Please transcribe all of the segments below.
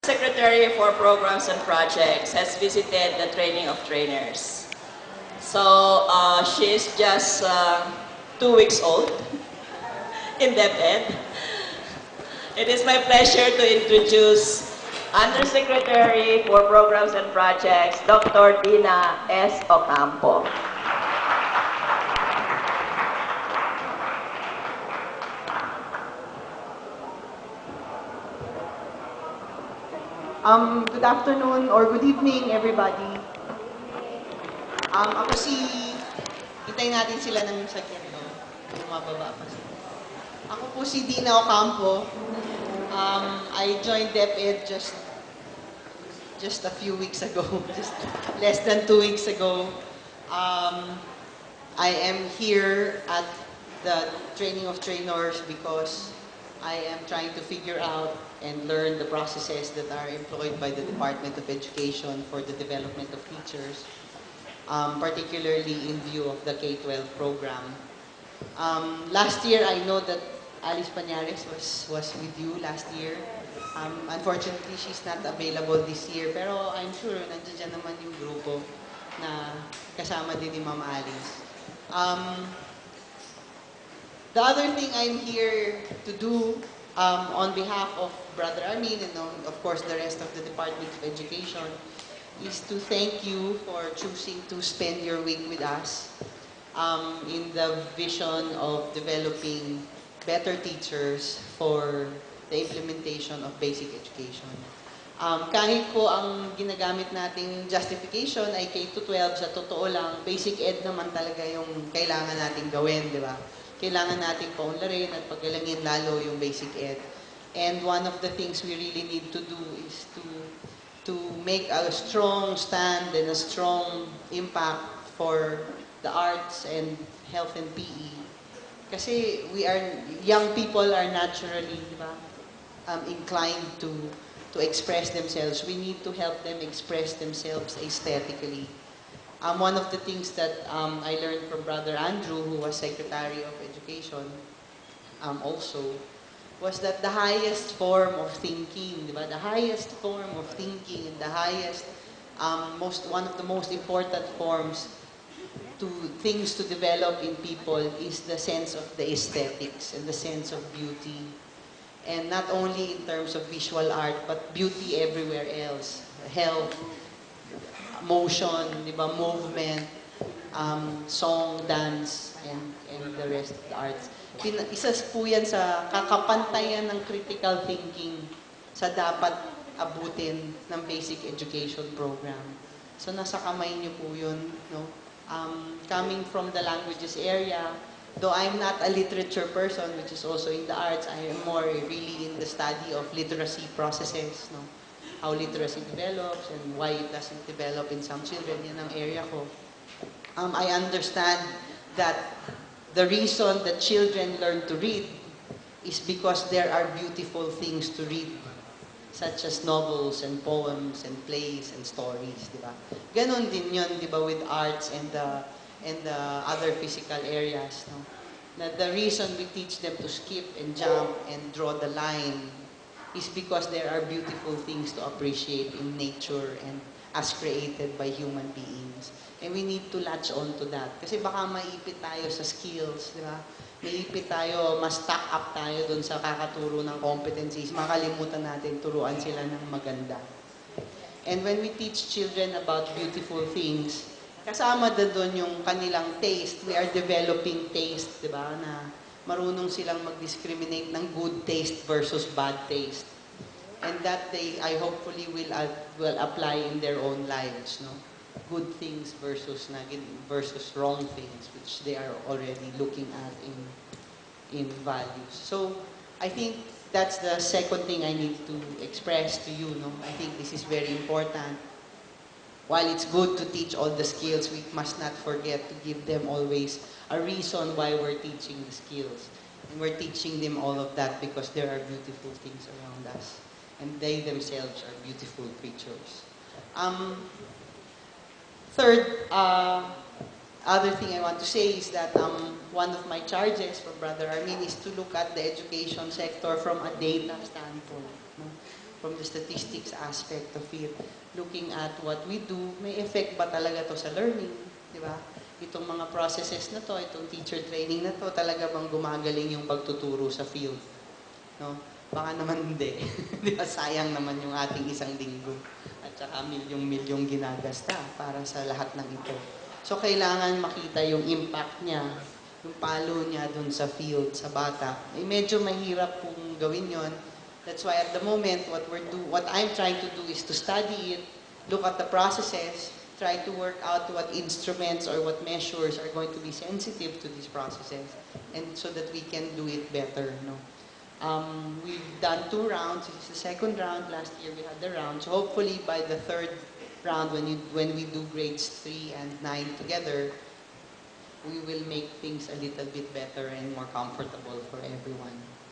Secretary for Programs and Projects has visited the training of trainers. So she's just 2 weeks old in DepEd. It is my pleasure to introduce Undersecretary for Programs and Projects, Dr. Dina S. Ocampo. Good afternoon or good evening, everybody. Ako hintayin natin sila ng sakit, no? Bumababa pa sila. Ako po si Dina Ocampo. I joined DepEd just a few weeks ago, just less than 2 weeks ago. I am here at the training of trainers because I am trying to figure out and learn the processes that are employed by the Department of Education for the development of teachers, particularly in view of the K-12 program. Last year, I know that Alice Pañares was with you last year. Unfortunately, she's not available this year, pero I'm sure nandiyan naman yung grupo na kasama din ni Ma'am Alice. The other thing I'm here to do on behalf of Brother Armin and of course the rest of the Department of Education is to thank you for choosing to spend your week with us in the vision of developing better teachers for the implementation of basic education. Kahit po ang ginagamit nating justification ay K-12, sa totoo lang, basic ed naman talaga yung kailangan nating gawin, di ba? Kailangan nating paunlarin at pagkalangin lalo yung basic ed. And one of the things we really need to do is to make a strong stand and a strong impact for the arts and health and PE. Kasi young people are naturally, di ba, inclined to express themselves. We need to help them express themselves aesthetically. One of the things that I learned from Brother Andrew, who was Secretary of Education also, was that the highest form of thinking, diba? The highest form of thinking and the highest, one of the most important forms to things to develop in people is the sense of the aesthetics and the sense of beauty. And not only in terms of visual art, but beauty everywhere else. Health, motion, di ba, movement, song, dance, and the rest of the arts. Isa po yan sa kakapantayan ng critical thinking sa dapat abutin ng basic education program. So nasa kamay niyo po yun. No? Coming from the languages area, though I'm not a literature person, which is also in the arts, I am more really in the study of literacy processes. No? How literacy develops and why it doesn't develop in some children. Yan ang area ko. I understand that the reason that children learn to read is because there are beautiful things to read, such as novels and poems and plays and stories, di ba? Ganon din yun, di ba, with arts and the other physical areas. No? Na the reason we teach them to skip and jump and draw the line is because there are beautiful things to appreciate in nature and as created by human beings. And we need to latch on to that. Kasi baka maipit tayo sa skills, di ba? Maipit tayo, ma-stack up tayo dun sa kakaturo ng competencies. Makalimutan natin turuan sila ng maganda. And when we teach children about beautiful things, kasama doon yung kanilang taste. We are developing taste, di ba? Na marunong silang mag-discriminate ng good taste versus bad taste. And that I hopefully will apply in their own lives, no? Good things versus wrong things, which they are already looking at in values. So I think that's the second thing I need to express to you, no? I think this is very important. While it's good to teach all the skills, we must not forget to give them always a reason why we're teaching the skills. And we're teaching them all of that because there are beautiful things around us. And they themselves are beautiful creatures. Third, other thing I want to say is that one of my charges for Brother Armin is to look at the education sector from a data standpoint. No? from the statistics aspect of it, looking at what we do, may effect ba talaga to sa learning, di ba? Itong mga processes na to, itong teacher training na to, talaga bang gumagaling yung pagtuturo sa field? No? Baka naman hindi. Di ba? Sayang naman yung ating isang linggo. At saka milyong-milyong ginagasta para sa lahat ng ito. So, kailangan makita yung impact niya, yung palo niya dun sa field, sa bata. Eh, medyo mahirap pong gawin yon. That's why at the moment, what I'm trying to do is to study it, look at the processes, try to work out what instruments or what measures are going to be sensitive to these processes, and so that we can do it better. No? We've done 2 rounds. This is the 2nd round. Last year we had the round. So hopefully by the 3rd round, when we do grades 3 and 9 together, we will make things a little bit better and more comfortable for everyone.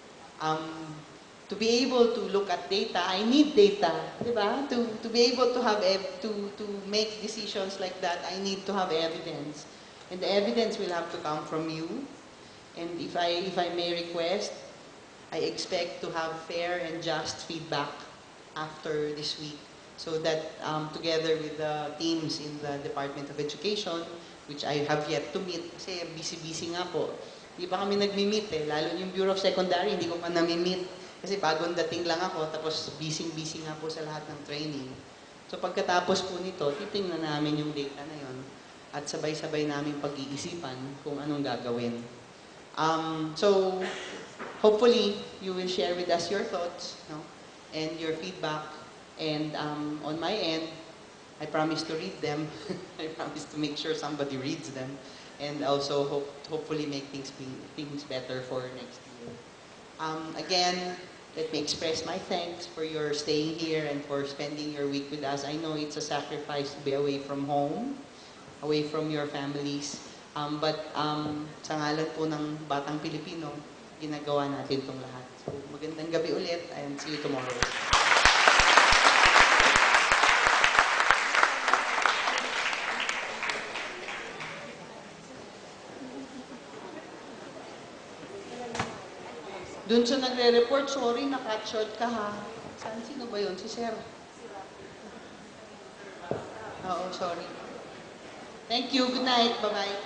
To be able to look at data, I need data, di ba? To be able to have to make decisions like that, I need to have evidence, and the evidence will have to come from you. And if I may request, I expect to have fair and just feedback after this week, so that together with the teams in the Department of Education, which I have yet to meet, kasi busy-busy nga po. Di ba kami nagmi-meet eh, lalo yung Bureau of Secondary, hindi ko pa nami-meet. Kasi bagong dating lang ako, tapos busy-busy nga po sa lahat ng training. So pagkatapos po nito, titingnan namin yung data na yon at sabay-sabay namin pag-iisipan kung anong gagawin. So hopefully, you will share with us your thoughts, no? And your feedback. And on my end, I promise to read them. I promise to make sure somebody reads them. And also hopefully make things better for next year. Again, let me express my thanks for your staying here and for spending your week with us. I know it's a sacrifice to be away from home, away from your families. But sa ngalan po ng Batang Pilipino, ginagawa natin itong lahat. So magandang gabi ulit and see you tomorrow. Doon sa nagre-report, sorry, na-cut short ka ha. Sino ba yun? Si Sir? Oo, sorry. Thank you. Good night. Bye-bye.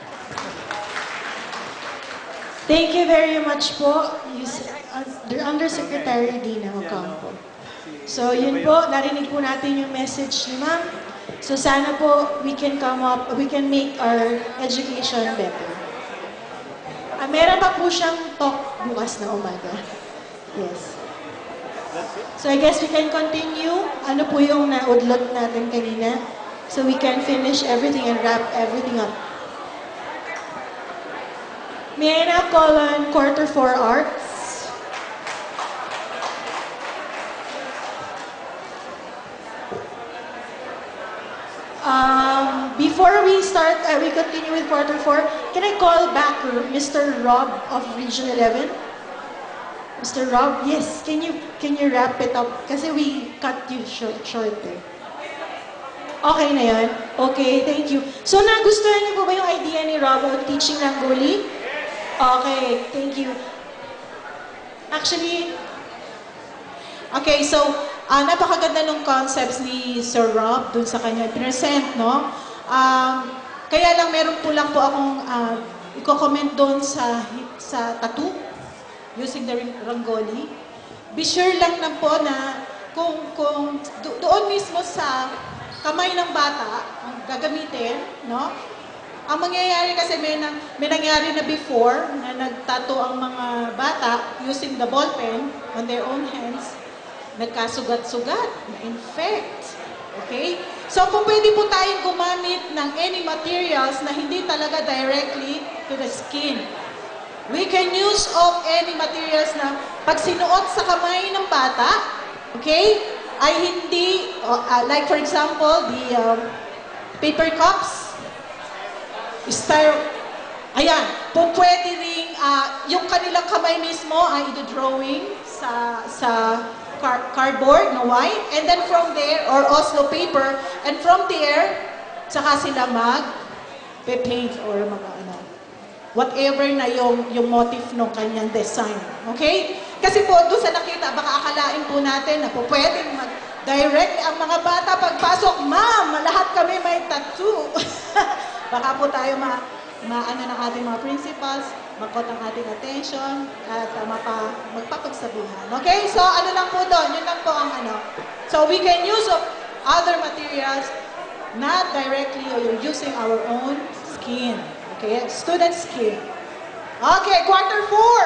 Thank you very much po, Undersecretary Dina Ocampo. So yun po, narinig po natin yung message ni Ma'am. So sana po we can make our education better. Meron pa po siyang talk bukas na umaga. Yes. So I guess we can continue. Ano po yung naudlot natin kanina? So we can finish everything and wrap everything up. May I now call on Quarter 4 Arts? Before we start, we continue with Quarter 4, can I call back Mr. Rob of Region 11? Mr. Rob, yes, can you wrap it up? Kasi we cut you short eh. Okay na yan? Okay, thank you. So nagustuhan niyo po ba yung idea ni Rob of teaching Rangoli? Okay, thank you. Actually, okay, so napakaganda ng concepts ni Sir Rob dun sa kanya present, no? Kaya lang meron po lang po akong i-comment doon sa tattoo using the Rangoli. Be sure lang na po na kung doon mismo sa kamay ng bata ang gagamitin, no? Ang mangyayari kasi may nangyari na before na nagtato ang mga bata using the ball pen on their own hands, nagkasugat-sugat, na-infect. Okay? So kung pwede po tayong gumamit ng any materials na hindi talaga directly to the skin. We can use of any materials na pag sinuot sa kamay ng bata, okay, ay hindi, like for example, the paper cups, ayan, po pwede ring, yung kanilang kamay mismo ay i-drawing sa cardboard na white, and then from there, or Oslo paper, and from there, saka sila mag-paint or whatever na yung motif ng kanyang design. Okay? Kasi po, doon sa nakita, baka akalain po natin na po pwedeng mag-direct ang mga bata pagpasok, ma'am, lahat kami may tattoo. Baka po tayo maano ng ating mga principals, magkot ang ating attention, at magpapagsabuhan. Okay? So, ano lang po doon? Yun lang po ang ano. So, we can use of other materials, not directly, or you're using our own skin. Okay? Student skin. Okay, quarter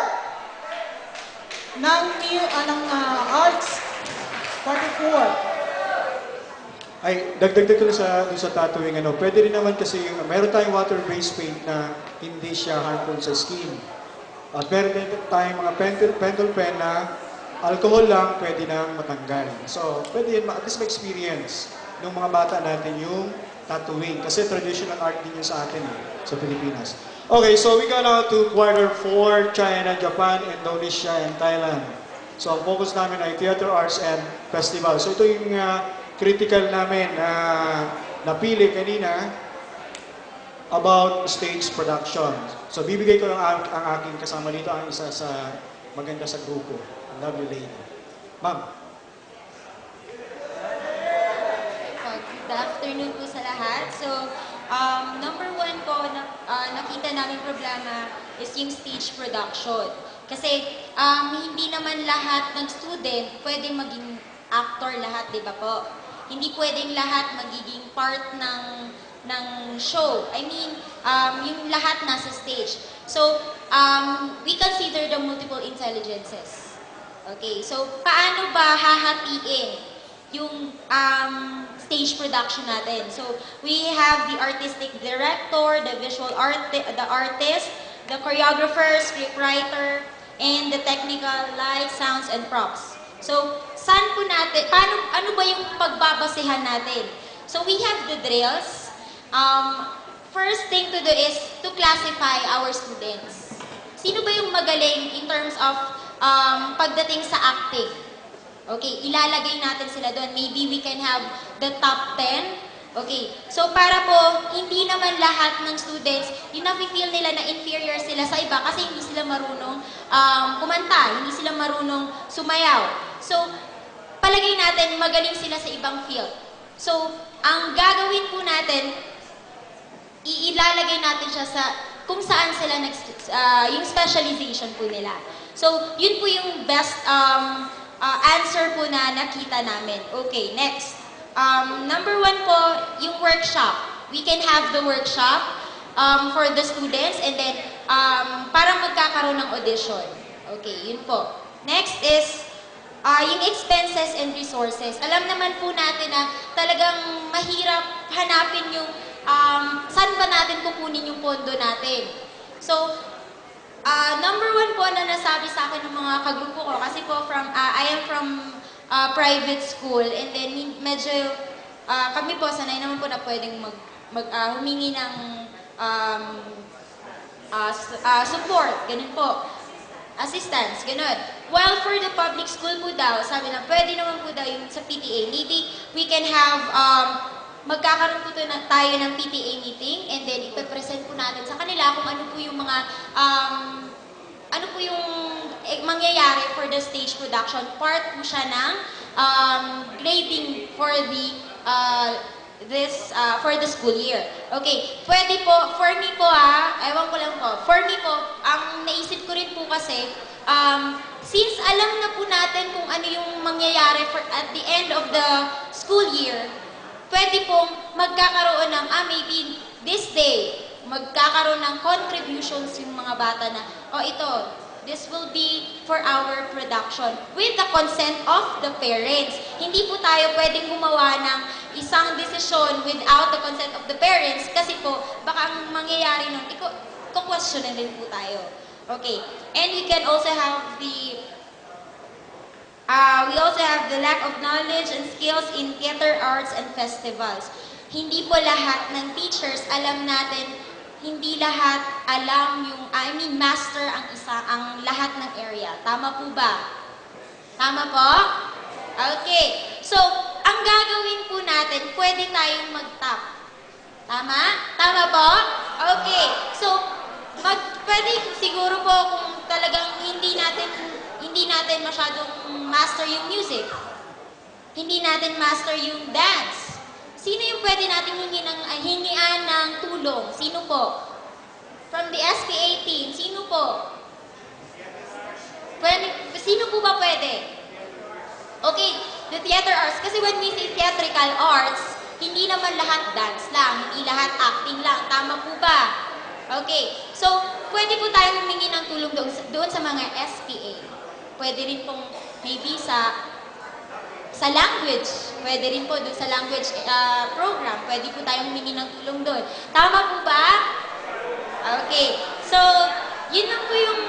4 ng arts. Quarter 4. Ay, dagdag ko na dun sa tattooing, pwede rin naman kasi, meron tayong water-based paint na hindi siya harmful sa skin. At meron din tayong mga pentel pen na alcohol lang pwede nang matanggal. So, pwede yun, at least ma-experience ng mga bata natin yung tattooing. Kasi traditional art din yun sa atin sa Pilipinas. Okay, so we go now to quarter 4, China, Japan, Indonesia, and Thailand. So, ang focus namin ay theater arts and festival. So, ito yung critical namin na napili kanina about stage production. So, bibigay ko lang ang aking kasama dito, ang isa sa maganda sa grupo. Ang lovely lady. Ma'am. Good afternoon po sa lahat. So, number 1 po, nakita namin problema is yung stage production. Kasi hindi naman lahat ng student pwedeng maging actor lahat, di ba po? Hindi pwedeng lahat magiging part ng show. I mean, yung lahat nasa stage. So, we consider the multiple intelligences. Okay, so paano ba hahatiin yung stage production natin? So, we have the artistic director, the visual the artist, the choreographer, scriptwriter, and the technical light, sounds, and props. So, saan po natin, ano ba yung pagbabasehan natin? So, we have the drills. First thing to do is to classify our students. Sino ba yung magaling in terms of pagdating sa acting? Okay, ilalagay natin sila doon. Maybe we can have the top 10. Okay, so para po, hindi naman lahat ng students, yung nafe-feel nila na inferior sila sa iba kasi hindi sila marunong kumanta, hindi sila marunong sumayaw. So, palagay natin, magaling sila sa ibang field. So, ang gagawin po natin, ilalagay natin siya sa kung saan sila yung specialization po nila. So, yun po yung best answer po na nakita namin. Okay, next. Number 1 po, yung workshop. We can have the workshop for the students and then para magkakaroon ng audition. Okay, yun po. Next is yung expenses and resources. Alam naman po natin na talagang mahirap hanapin yung saan ba natin kukunin yung pondo natin. So, number 1 po na nasabi sa akin ng mga kagrupo ko, kasi po I am from private school and then medyo kami po sanay naman po na pwedeng humingi ng support, ganun po. Assistance, ganun. While for the public school po daw, sabi na pwede naman po daw yung sa PTA. Maybe we can have, magkakaroon po tayo ng PTA meeting and then ipapresent po natin sa kanila kung ano po yung mga, ano po yung mangyayari for the stage production. Part po siya ng grading for for the school year. Okay, pwede po, for me po ewan ko lang po, for me po, ang naisip ko rin po kasi, since alam na po natin kung ano yung mangyayari at the end of the school year, pwede pong magkakaroon ng, maybe this day, magkakaroon ng contributions yung mga bata na, ito, this will be for our production with the consent of the parents. Hindi po tayo pwedeng gumawa ng isang desisyon without the consent of the parents kasi po, baka ang mangyayari nun, question na din po tayo. Okay. And we can also have we also have the lack of knowledge and skills in theater arts and festivals. Hindi po lahat ng teachers alam natin, hindi lahat alam yung, master ang lahat ng area. Tama po ba? Tama po? Okay. So, ang gagawin po natin, pwede tayong mag-top. Tama? Tama po? Okay. So, pwede siguro po kung talagang hindi natin hindi natin masyadong master yung music. Hindi natin master yung dance. Sino yung pwede natin hingian ng tulong? Sino po? From the SPA team, sino po? Sino po ba pwede? Okay, the theater arts. Kasi when we say theatrical arts, hindi naman lahat dance lang, hindi lahat acting lang. Tama po ba? Okay, so pwede po tayong humingi ng tulong doon sa mga SPA. Pwede rin pong maybe sa language. Pwede rin po doon sa language program. Pwede po tayong humingi ng tulong doon. Tama po ba? Okay, so yun lang po yung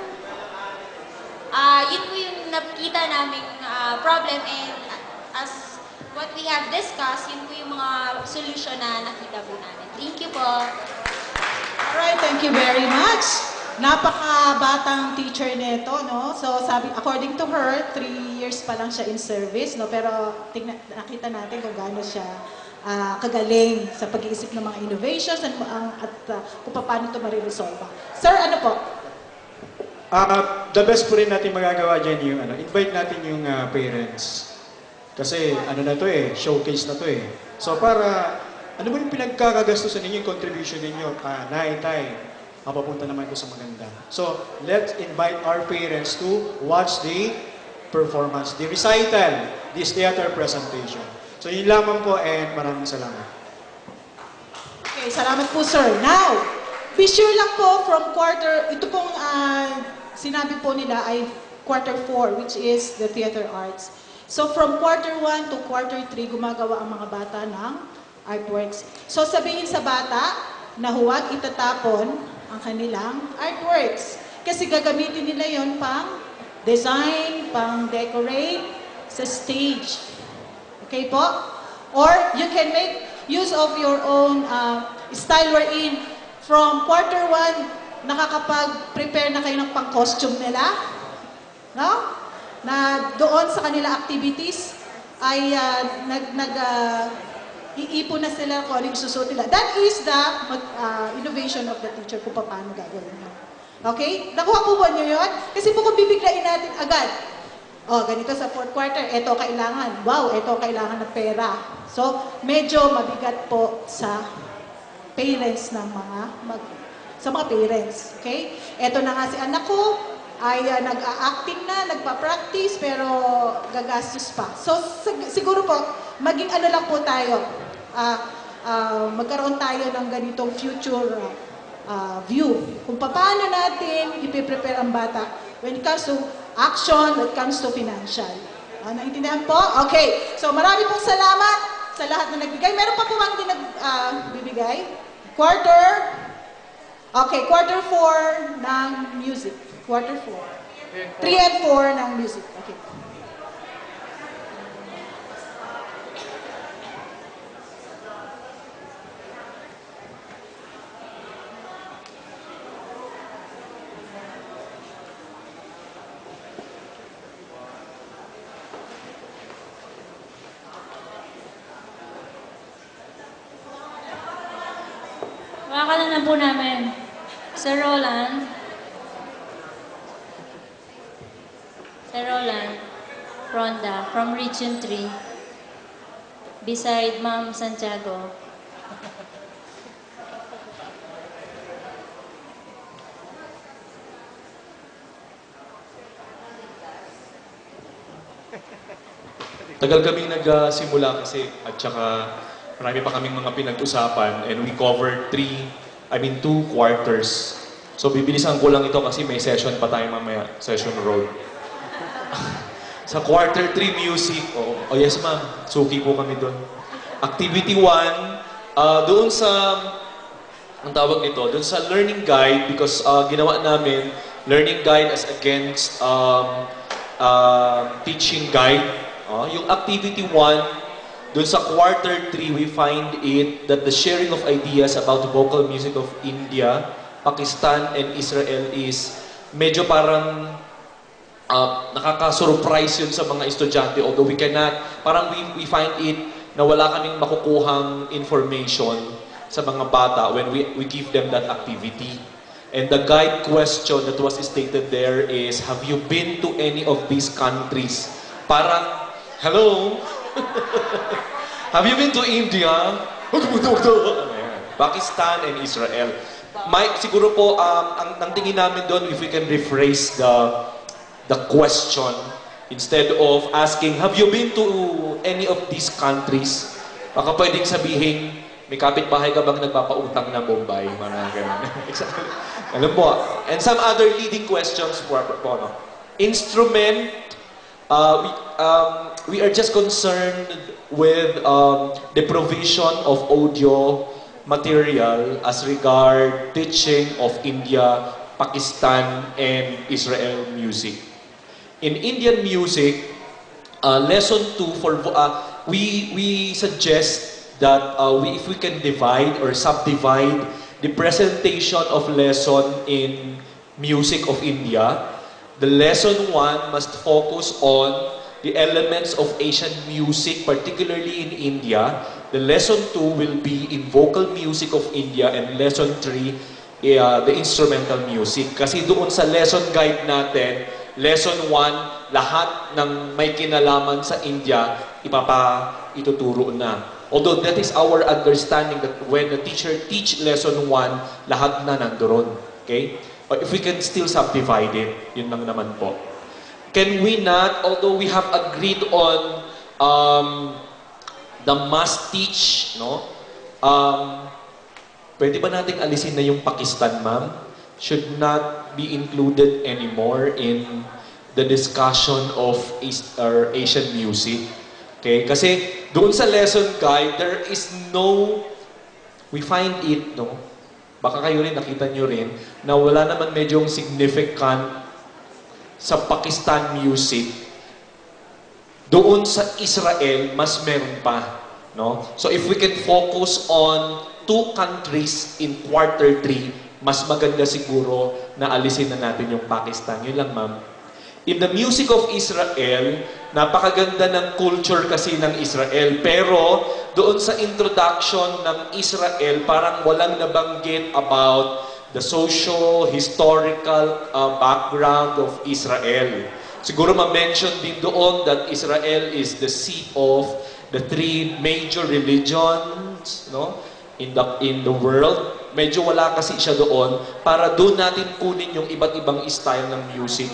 nakita naming problem, and as what we have discussed, yun po yung mga solution na nakita po namin. Thank you po. Alright, thank you very much. Napakabatang teacher nito, no? So, sabi, according to her, 3 years pa lang siya in service, no? Pero nakita natin kung gaano siya kagaling sa pag-iisip ng mga innovations at kung paano ito mariresolve. Sir, ano po? The best po rin natin magagawa dyan yung invite natin yung parents. Kasi na to showcase na to So para, ano ba yung pinagkakagastusan ninyo, yung contribution ninyo? Tay, mapapunta naman ito sa maganda. So, let's invite our parents to watch the performance, the recital, this theater presentation. So, yun lamang po, and maraming salamat. Okay, salamat po, sir. Now, be sure lang po from ito pong sinabi po nila ay quarter 4, which is the theater arts. So, from quarter 1 to quarter 3, gumagawa ang mga bata ng artworks. So, sabihin sa bata na huwag itatapon ang kanilang artworks. Kasi gagamitin nila yon pang design, pang decorate sa stage. Okay po? Or you can make use of your own style wherein from quarter 1, nakakapag-prepare na kayo ng pang-costume nila. No? Na doon sa kanila activities ay iipon na sila kung ano yung susuot nila. That is the innovation of the teacher kung paano gagawin mo. Okay? Nakuha po ba nyo yun? Kasi po kung bibiglain natin agad, ganito sa 4th quarter, eto kailangan. Wow, eto kailangan ng pera. So, medyo mabigat po sa parents ng sa mga parents. Okay? Eto na nga si anak ko, ay nag-a-acting na, nagpa-practice, pero gagastos pa. So, siguro po, maging lang po tayo, magkaroon tayo ng ganitong future view. Kung paano natin ipiprepare ang bata when it comes to action, when it comes to financial. Naintindihan po? Okay. So, marami pong salamat sa lahat na nagbigay. Meron pa po bang hindi nagbibigay? Okay, quarter 4 ng music. Quarter 4. 3 and 4 ng music. Okay. Makakala na po namin, Sir Roland, Ronda from Region 3, beside Ma'am Santiago. Tagal kaming nagsimula kasi at saka marami pa kaming mga pinag-usapan and we covered 2 quarters. So bibilisan ko lang ito kasi may session pa tayo mamaya, session road. Sa quarter 3 music, oh yes ma'am, suki po kami doon. Activity 1, doon sa, ang tawag nito, doon sa learning guide, because ginawa namin, learning guide as against teaching guide. Yung activity 1, doon sa quarter 3, we find it that the sharing of ideas about the vocal music of India, Pakistan, and Israel is medyo parang nakaka-surprise yun sa mga estudyante. Although we cannot, parang we find it na wala kaming makukuhang information sa mga bata when we give them that activity. And the guide question that was stated there is, have you been to any of these countries? Parang, hello? Have you been to India? Pakistan and Israel. Siguro po, ang tingin namin doon, if we can rephrase the question, instead of asking, have you been to any of these countries? Baka pwedeng sabihin, may kapitbahay ka bang nagpapautang na Bombay? Mga ganun. Exactly. Alam po. And some other leading questions po. No? Instrument, we are just concerned with the provision of audio material as regard teaching of India, Pakistan, and Israel music. In Indian music, lesson 2 for we suggest that if we can divide or subdivide the presentation of lesson in music of India, the lesson 1 must focus on the elements of Asian music, particularly in India. The lesson 2 will be in vocal music of India, and lesson 3, the instrumental music. Kasi doon sa lesson guide natin, lesson 1, lahat ng may kinalaman sa India, ituturo na. Although that is our understanding that when the teacher teach lesson 1, lahat na nandoon. Okay? But if we can still subdivide it, yun lang naman po. Can we not, although we have agreed on the must teach, no? Pwede ba nating alisin na yung Pakistan, ma'am? Should not be included anymore in the discussion of Asian music. Okay? Kasi doon sa lesson guide, there is no, we find it, no? Baka kayo rin, nakita nyo rin, na wala naman medyong significant sa Pakistan music. Doon sa Israel, mas meron pa. No? So if we can focus on 2 countries in quarter 3, mas maganda siguro na alisin na natin yung Pakistan. Yun lang, ma'am. In the music of Israel, napakaganda ng culture kasi ng Israel. Pero doon sa introduction ng Israel, parang walang nabanggit about the socio-historical background of Israel. Siguro ma-mention din doon that Israel is the seat of the 3 major religions, no, in the world. Medyo wala kasi siya doon para doon natin kunin yung iba't ibang style ng music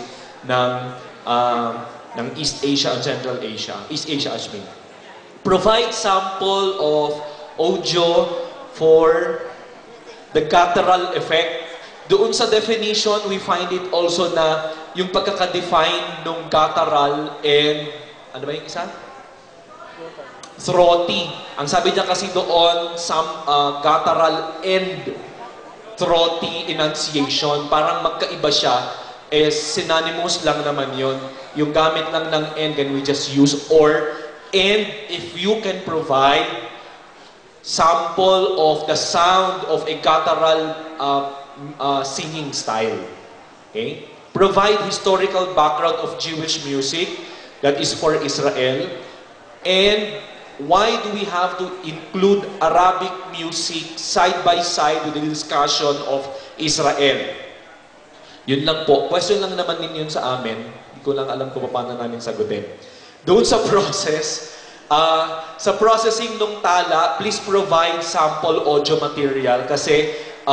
ng East Asia and Central Asia. East Asia, I mean. Provide sample of audio for the guttural effect. Doon sa definition, we find it also na yung pagkaka-define ng guttural and, ano ba yung isa? Throaty. Ang sabi niya kasi doon, some guttural and throaty enunciation. Parang magkaiba siya. Synonymous lang naman yun. Yung gamit lang ng and, can we just use or. And if you can provide sample of the sound of a guttural singing style. Okay? Provide historical background of Jewish music that is for Israel. And why do we have to include Arabic music side by side with the discussion of Israel? Yun lang po. Question lang naman din yun sa amin. Hindi ko lang alam kung paano namin sagutin. Doon sa process, sa processing ng tala, please provide sample audio material kasi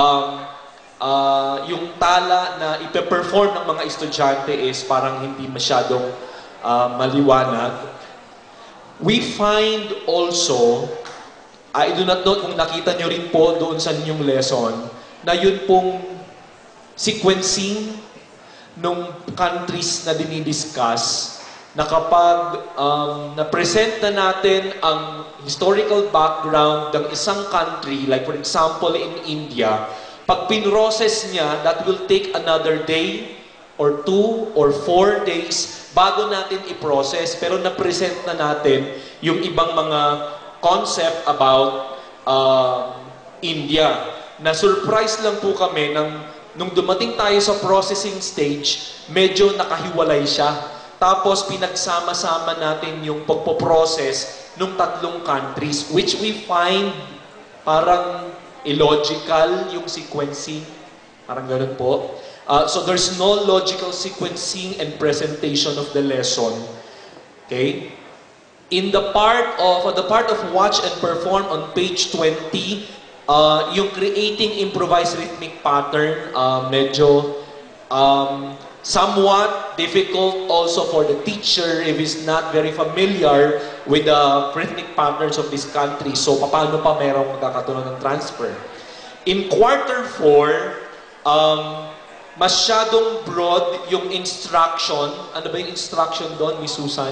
yung tala na ipe-perform ng mga estudyante is parang hindi masyadong maliwanag. We find also, I do not know kung nakita nyo rin po doon sa inyong lesson, na yun pong sequencing ng countries na dinidiscuss, na kapag na-present na natin ang historical background ng isang country, like for example in India, pag pinroses niya, that will take another day or 2 or 4 days bago natin i-process. Pero na-present na natin yung ibang mga concept about India. Na-surprise lang po kami nung dumating tayo sa processing stage, medyo nakahiwalay siya. Tapos pinagsama-sama natin yung pagpo-process ng 3 countries, which we find parang illogical yung sequencing. Parang ganun po. So there's no logical sequencing and presentation of the lesson. Okay? In the part of watch and perform on page 20, yung creating improvised rhythmic pattern, medyo somewhat difficult also for the teacher if he's not very familiar with the rhythmic patterns of this country. So, paano pa merong magkakatunan ng transfer? In quarter 4, masyadong broad yung instruction. Ano ba yung instruction doon, Miss Susan?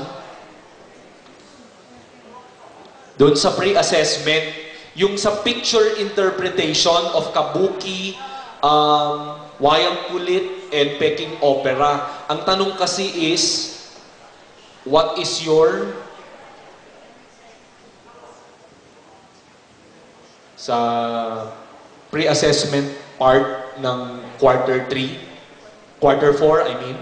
Doon sa pre-assessment, yung sa picture interpretation of kabuki, wayang kulit, and Peking opera. Ang tanong kasi is, what is your sa pre-assessment part ng quarter 3, quarter 4, I mean?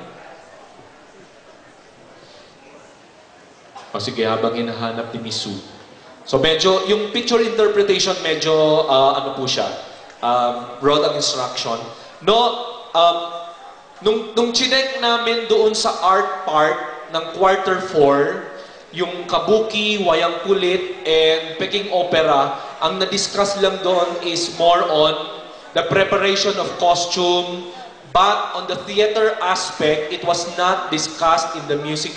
O sige, habang hinahanap ni Miss Sue. So medyo, yung picture interpretation medyo, ano po siya, broad ang instruction. No, nung chinek namin doon sa art part ng quarter 4, yung kabuki, wayang kulit, and Peking opera, ang na-discuss lang doon is more on the preparation of costume, but on the theater aspect, it was not discussed in the music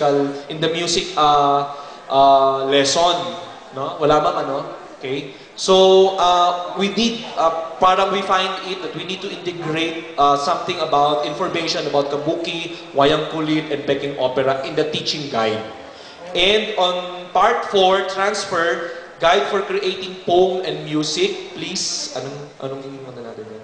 lesson. No? Wala bang ano? Okay? So, we need, parang we find it that we need to integrate something about information about kabuki, wayang kulit, and Peking opera in the teaching guide. And on part 4, transfer, guide for creating poem and music, please. Anong iiwan na natin yan?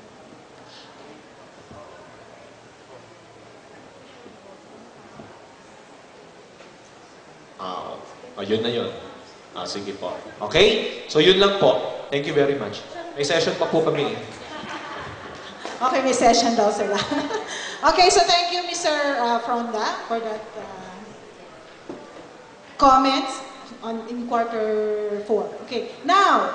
Yun na yun. Sige po. Okay? So, yun lang po. Thank you very much. May session pa po kami. Okay, may session daw sila. Okay, so thank you, Mr. Fronda, for that comments in quarter 4. Okay, now,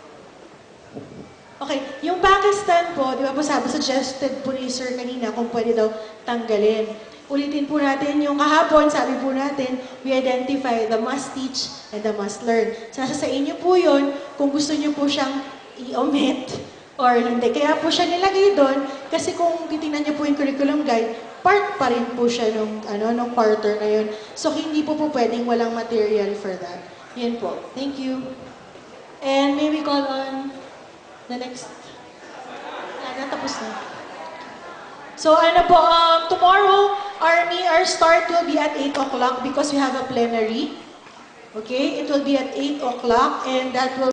okay, yung Pakistan po, di ba po sabi, suggested po ni Sir kanina kung pwede daw tanggalin. Ulitin po natin yung kahapon, sabi po natin, we identify the must teach and the must learn. So, nasa sa inyo po yun, kung gusto nyo po siyang i-omit or hindi. Kaya po siya nilagay doon, kasi kung titingnan nyo po yung curriculum guide, part pa rin po siya nung quarter na yun. So, hindi po pwedeng walang material for that. Yan po. Thank you. And may we call on the next? Natapos na. So, tomorrow, our start will be at 8 o'clock because we have a plenary. Okay? It will be at 8 o'clock and that will